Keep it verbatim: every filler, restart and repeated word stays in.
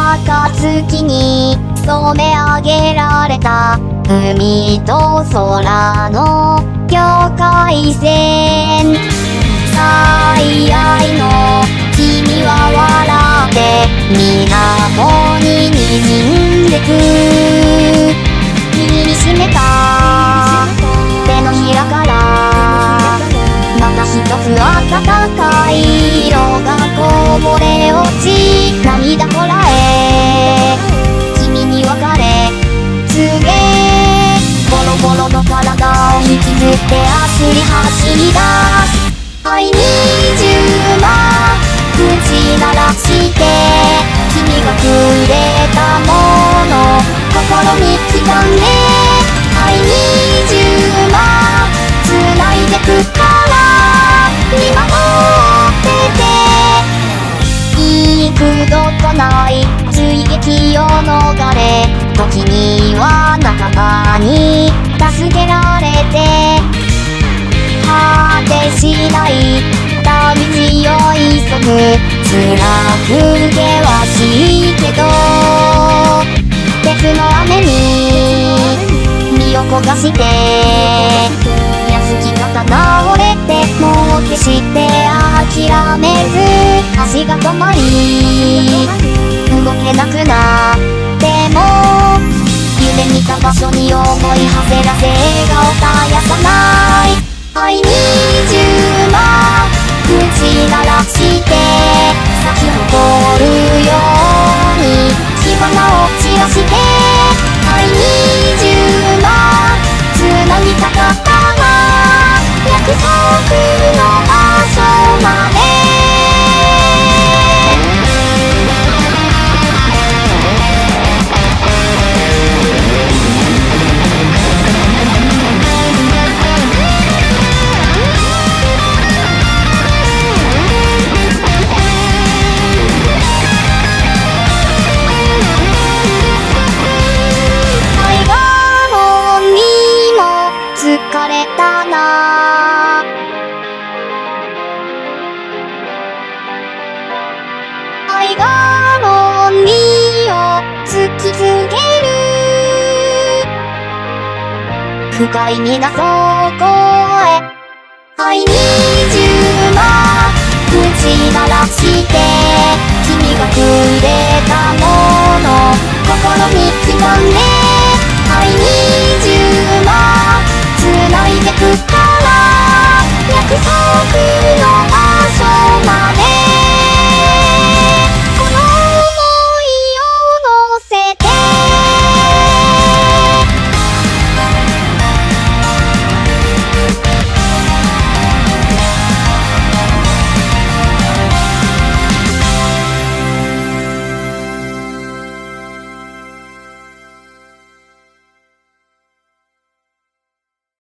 暁に染め上げられた海と空の境界線。最愛の君は笑って水面に滲んでく。握りしめた手のひらからまた一つ暖かい色がこぼれ落ち、涙こらえ君に別れ告げ、ボロボロの体を引きずって走り走り出す。愛にじゅうま口鳴らして君がくれたもの心に刻んで、愛にじゅうま繋いでくから見守ってて、幾度とない追撃を逃れ時には仲間に助けられて、果てしない旅路を急ぐ辛く険しいけど、鉄の雨に身を焦がして安き刀折れてもう決して諦めず足が止まり動けなくなっても夢見た場所に思い馳せらせ笑顔絶やさない。愛にじゅうま口鳴らして咲き誇るように火花を散らして、愛にじゅうま繋ぎたかったが約束の場所まで。疲れたな愛が論理を突きつける深い水底へ。愛にじゅうま口鳴らして君が来る